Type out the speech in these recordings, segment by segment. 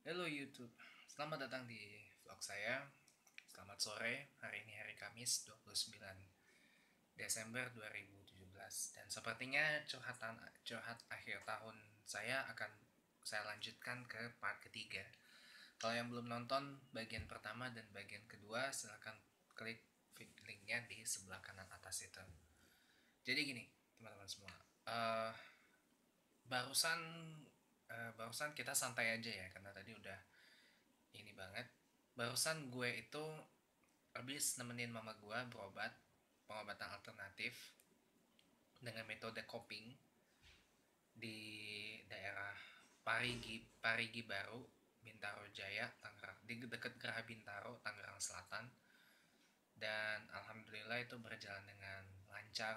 Halo YouTube, selamat datang di vlog saya. Selamat sore, hari ini hari Kamis 29 Desember 2017. Dan sepertinya curhat akhir tahun saya akan saya lanjutkan ke part ketiga. Kalau yang belum nonton bagian pertama dan bagian kedua, silahkan klik linknya di sebelah kanan atas itu. Jadi gini, teman-teman semua, eh barusan barusan kita santai aja ya, karena tadi udah ini banget. Barusan gue itu habis nemenin mama gue berobat, pengobatan alternatif dengan metode coping di daerah Parigi Baru, Bintaro Jaya, Tangerang, di dekat Geraha Bintaro, Tangerang Selatan. Dan alhamdulillah itu berjalan dengan lancar.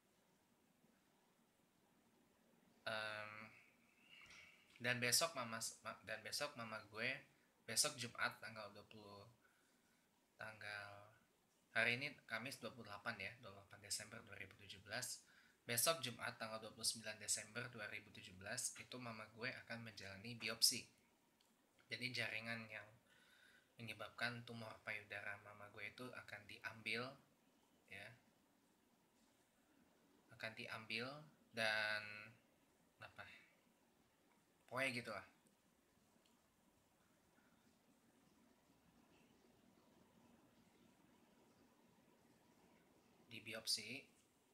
Em, dan besok mama gue besok Jumat tanggal hari ini Kamis 28 ya, 28 Desember 2017. Besok Jumat tanggal 29 Desember 2017 itu mama gue akan menjalani biopsi. Jadi jaringan yang menyebabkan tumor payudara mama gue itu akan diambil ya, akan diambil dan apa? Pokoknya gitu lah. Di biopsi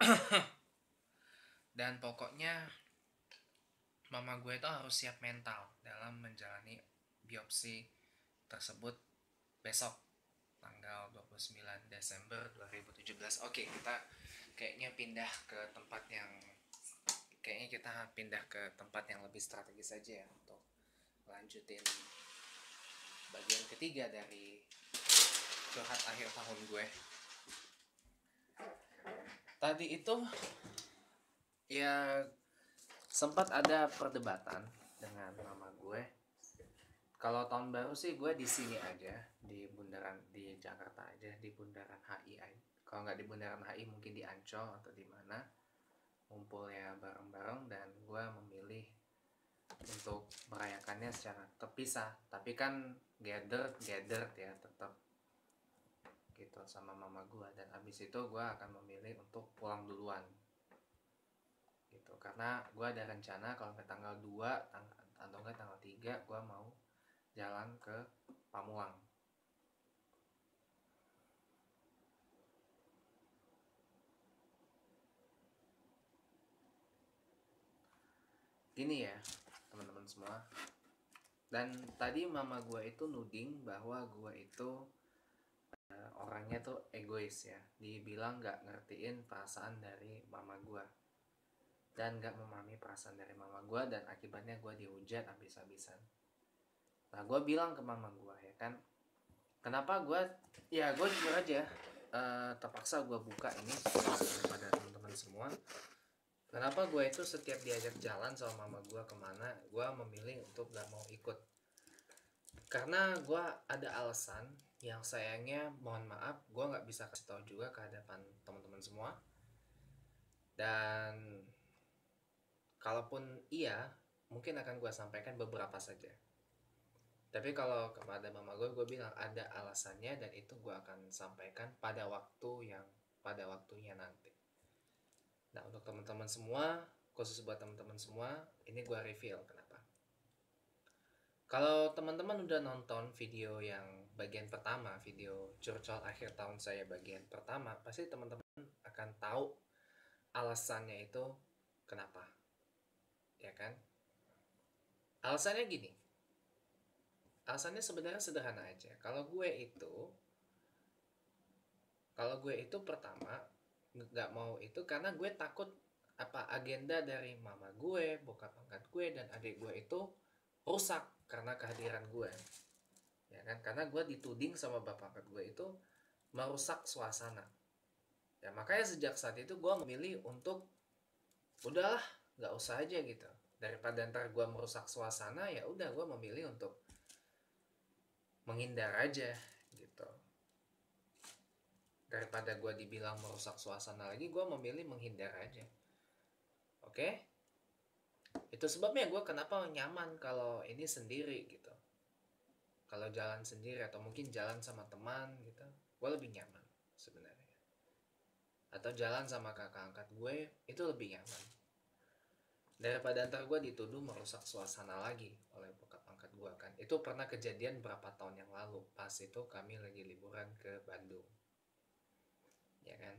dan pokoknya mama gue itu harus siap mental dalam menjalani biopsi tersebut besok tanggal 29 Desember 2017. Oke, kita kayaknya pindah ke tempat yang kayaknya kita pindah ke tempat yang lebih strategis saja ya untuk lanjutin bagian ketiga dari curhat akhir tahun gue. Tadi itu ya sempat ada perdebatan dengan mama gue. Kalau tahun baru sih gue di sini aja, di bundaran di Jakarta aja, di bundaran HI aja. Kalau nggak di bundaran HI mungkin di Ancol atau di mana, ngumpul ya bareng-bareng. Dan gue memilih untuk merayakannya secara terpisah, tapi kan gather ya tetap gitu sama mama gue. Dan abis itu gue akan memilih untuk pulang duluan gitu, karena gue ada rencana kalau ke tanggal 2 atau enggak tanggal 3 gue mau jalan ke Pamulang. Gini ya teman-teman semua, dan tadi mama gue itu nuding bahwa gue itu orangnya tuh egois ya, dibilang gak ngertiin perasaan dari mama gue dan gak memahami perasaan dari mama gue, dan akibatnya gue dihujat habis-habisan. Nah gue bilang ke mama gue ya kan, kenapa gue jujur aja, terpaksa gue buka ini kepada teman-teman semua. Kenapa gue itu setiap diajak jalan sama mama gue kemana, gue memilih untuk gak mau ikut. Karena gue ada alasan yang sayangnya mohon maaf gue gak bisa kasih tahu juga ke hadapan teman-teman semua. Dan kalaupun iya, mungkin akan gue sampaikan beberapa saja. Tapi kalau kepada mama gue bilang ada alasannya, dan itu gue akan sampaikan pada waktunya nanti. Nah untuk teman-teman semua, khusus buat teman-teman semua, ini gue reveal kenapa. Kalau teman-teman udah nonton video yang bagian pertama, video curcol akhir tahun saya bagian pertama, pasti teman-teman akan tahu alasannya itu kenapa. Ya kan? Alasannya gini. Alasannya sebenarnya sederhana aja. Kalau gue itu pertama nggak mau itu karena gue takut apa agenda dari mama gue, bokap angkat gue, dan adik gue itu rusak karena kehadiran gue. Ya kan? Karena gue dituding sama bapak angkat gue itu merusak suasana. Ya makanya sejak saat itu gue memilih untuk udahlah nggak usah aja gitu, daripada ntar gue merusak suasana. Ya udah gue memilih untuk menghindar aja gitu, daripada gue dibilang merusak suasana lagi, gue memilih menghindar aja. Oke, itu sebabnya gue kenapa nyaman kalau ini sendiri gitu. Kalau jalan sendiri atau mungkin jalan sama teman gitu, gue lebih nyaman sebenarnya. Atau jalan sama kakak angkat gue itu lebih nyaman daripada ntar gue dituduh merusak suasana lagi oleh bokap angkat gue kan. Itu pernah kejadian berapa tahun yang lalu, pas itu kami lagi liburan ke Bandung, ya kan.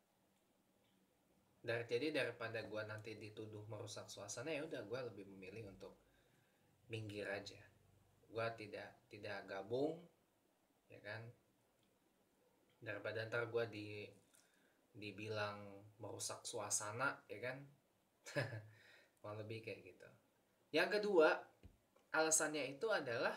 Jadi daripada gue nanti dituduh merusak suasana, ya udah gue lebih memilih untuk minggir aja. Gue tidak gabung, ya kan, daripada ntar gue dibilang merusak suasana, ya kan. Mau lebih kayak gitu. Yang kedua, alasannya itu adalah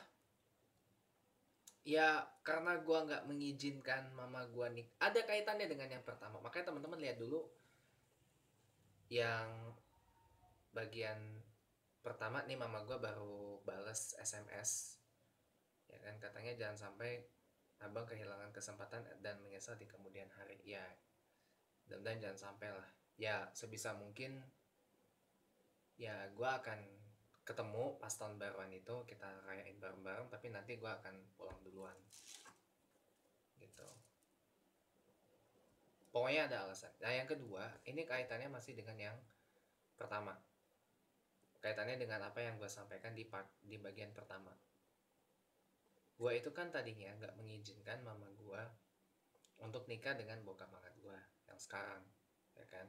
ya karena gue nggak mengizinkan mama gue nih. Ada kaitannya dengan yang pertama, makanya teman-teman lihat dulu yang bagian pertama nih. Mama gue baru bales SMS, ya kan, katanya jangan sampai abang kehilangan kesempatan dan menyesal di kemudian hari. Ya, dan jangan sampai lah. Ya sebisa mungkin ya gue akan ketemu pas tahun baruan itu, kita rayain bareng-bareng, tapi nanti gue akan pulang duluan gitu. Pokoknya ada alasan. Nah yang kedua, ini kaitannya masih dengan yang pertama, kaitannya dengan apa yang gue sampaikan di bagian pertama. Gue itu kan tadinya gak mengizinkan mama gue untuk nikah dengan bokap angkat gue yang sekarang, ya kan.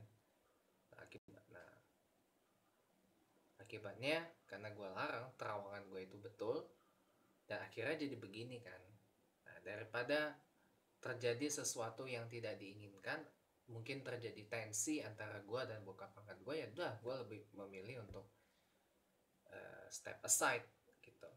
Akibatnya karena gue larang, terawangan gue itu betul, dan akhirnya jadi begini kan. Nah, daripada terjadi sesuatu yang tidak diinginkan, mungkin terjadi tensi antara gue dan bokap angkat gue, ya udah gue lebih memilih untuk step aside gitu.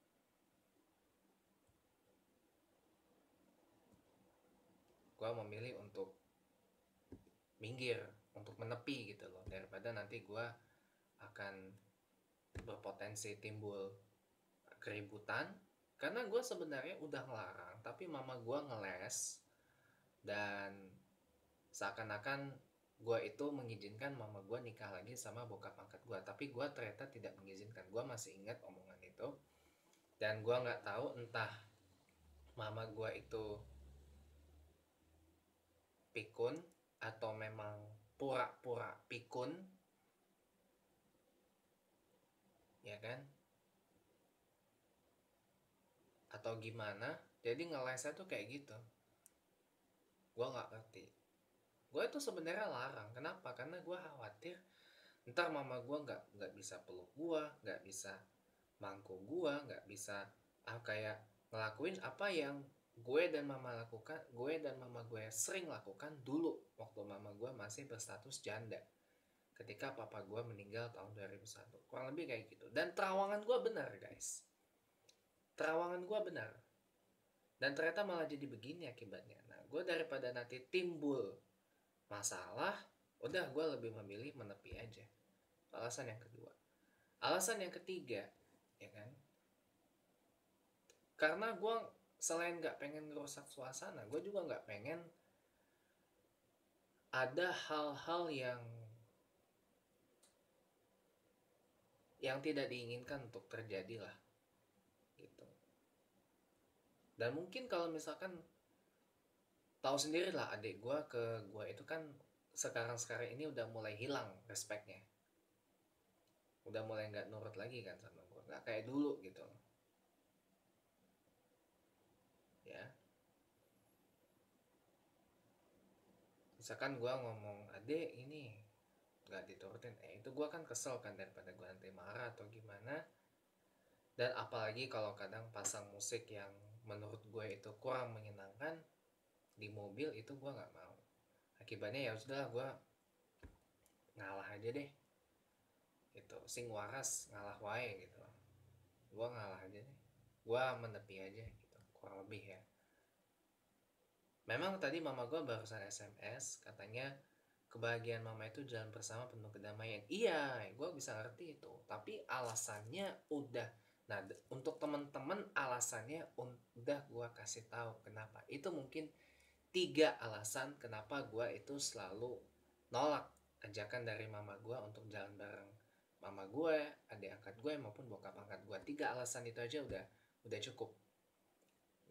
Gue memilih untuk minggir, untuk menepi gitu loh, daripada nanti gue akan berpotensi timbul keributan. Karena gue sebenarnya udah ngelarang, tapi mama gue ngeles, dan seakan-akan gue itu mengizinkan mama gue nikah lagi sama bokap angkat gue, tapi gue ternyata tidak mengizinkan. Gue masih ingat omongan itu, dan gue nggak tahu entah mama gue itu pikun atau memang pura-pura pikun, ya kan, atau gimana. Jadi ngelesnya tuh kayak gitu. Gue nggak ngerti. Gue itu sebenarnya larang. Kenapa? Karena gue khawatir ntar mama gue nggak bisa peluk gue, nggak bisa mangku gue, nggak bisa kayak ngelakuin apa yang gue dan mama gue sering lakukan dulu waktu mama gue masih berstatus janda, ketika papa gue meninggal tahun 2001, kurang lebih kayak gitu. Dan terawangan gue benar guys, terawangan gue benar, dan ternyata malah jadi begini akibatnya. Nah gue daripada nanti timbul masalah, udah gue lebih memilih menepi aja. Alasan yang kedua. Alasan yang ketiga, ya kan, karena gue selain gak pengen ngerusak suasana, gue juga gak pengen ada hal-hal yang tidak diinginkan untuk terjadi lah gitu. Dan mungkin kalau misalkan tahu sendiri lah, adik gue ke gue itu kan sekarang ini udah mulai hilang respeknya, udah mulai nggak nurut lagi kan sama gue, nggak kayak dulu gitu ya. Misalkan gue ngomong adek ini nggak diturutin, itu gue kan kesel kan, daripada gue nanti marah atau gimana. Dan apalagi kalau kadang pasang musik yang menurut gue itu kurang menyenangkan di mobil, itu gue nggak mau. Akibatnya ya sudah, gue ngalah aja deh gitu, sing waras ngalah wae gitu. Gue ngalah aja deh, gue menepi aja gitu, kurang lebih ya. Memang tadi mama gue barusan SMS, katanya kebahagiaan mama itu jalan bersama penuh kedamaian. Iya, gue bisa ngerti itu, tapi alasannya udah. Nah, untuk teman-teman alasannya udah gue kasih tahu kenapa. Itu mungkin 3 alasan kenapa gue itu selalu nolak ajakan dari mama gue untuk jalan bareng mama gue, adik angkat gue maupun bokap angkat gue. 3 alasan itu aja udah cukup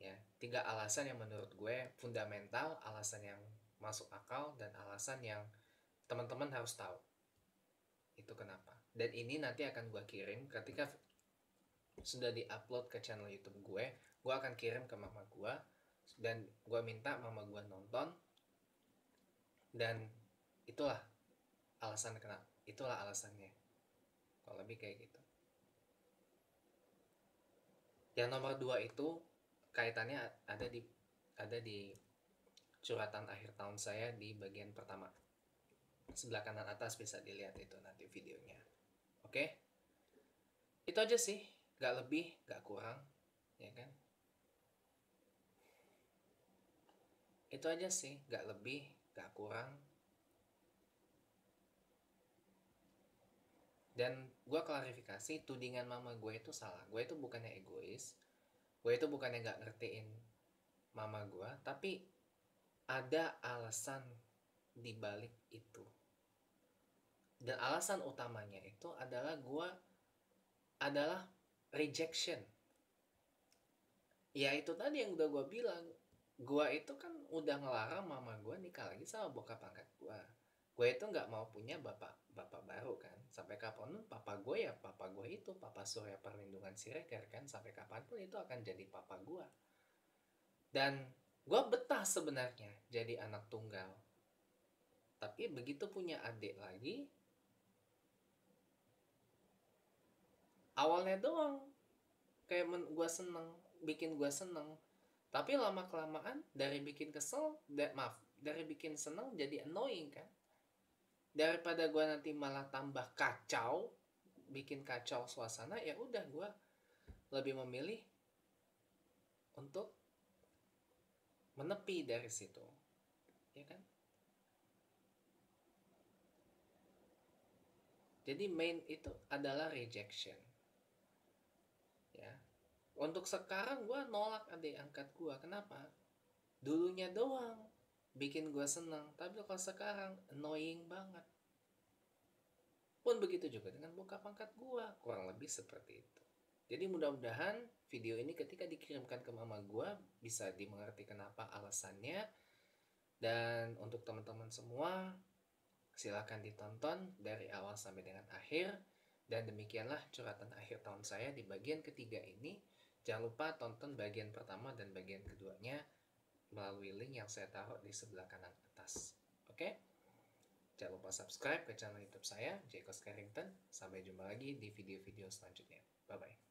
Ya, 3 alasan yang menurut gue fundamental, alasan yang masuk akal, dan alasan yang teman-teman harus tahu. Itu kenapa. Dan ini nanti akan gue kirim ketika sudah diupload ke channel YouTube gue akan kirim ke mama gue, dan gue minta mama gue nonton. Dan itulah alasannya, kalau lebih kayak gitu. Yang nomor 2 itu kaitannya ada di curhatan akhir tahun saya di bagian pertama, sebelah kanan atas, bisa dilihat itu nanti videonya. Oke, itu aja sih, gak lebih gak kurang, ya kan. Itu aja sih, gak lebih gak kurang. Dan gue klarifikasi, tudingan mama gue itu salah. Gue itu bukannya egois, gue itu bukannya gak ngertiin mama gue, tapi ada alasan dibalik itu. Dan alasan utamanya itu adalah gue adalah rejection. Ya itu tadi yang udah gue bilang, gue itu kan udah ngelarang mama gue nikah lagi sama bokap angkat gue. Gue itu nggak mau punya bapak baru kan. Sampai kapanpun papa gue ya papa gue itu, Papa Surya Perlindungan Siregar kan. Sampai kapanpun itu akan jadi papa gue. Dan gue betah sebenarnya jadi anak tunggal. Tapi begitu punya adik lagi, awalnya doang kayak bikin gue seneng. Tapi lama kelamaan dari bikin kesel, dari bikin seneng jadi annoying kan. Daripada gue nanti malah tambah kacau, bikin kacau suasana, ya udah gue lebih memilih untuk menepi dari situ, ya kan. Jadi main itu adalah rejection, ya. Untuk sekarang gue nolak adik angkat gue. Kenapa? Dulunya doang bikin gue seneng, tapi kalau sekarang annoying banget. Pun begitu juga dengan bokap angkat gue, kurang lebih seperti itu. Jadi mudah-mudahan video ini ketika dikirimkan ke mama gue bisa dimengerti kenapa alasannya. Dan untuk teman-teman semua, silakan ditonton dari awal sampai dengan akhir. Dan demikianlah curhatan akhir tahun saya di bagian ketiga ini. Jangan lupa tonton bagian pertama dan bagian keduanya melalui link yang saya taruh di sebelah kanan atas. Oke? Jangan lupa subscribe ke channel YouTube saya, Jacob Carrington. Sampai jumpa lagi di video-video selanjutnya. Bye-bye.